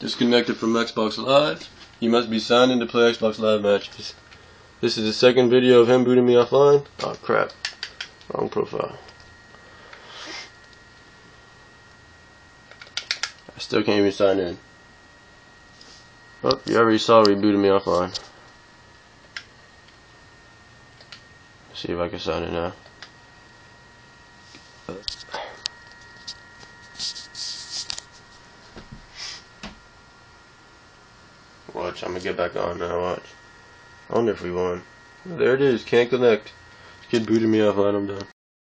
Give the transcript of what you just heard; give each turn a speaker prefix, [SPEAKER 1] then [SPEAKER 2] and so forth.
[SPEAKER 1] Disconnected from Xbox Live. You must be signed in to play Xbox Live matches. This is the second video of him booting me offline. Oh crap. Wrong profile. I still can't even sign in. Oh, you already saw he booted me offline. Let's see if I can sign in now. Watch, I'm gonna get back on now, watch. I wonder if we won. There it is, can't connect. Kid booted me offline, I'm done.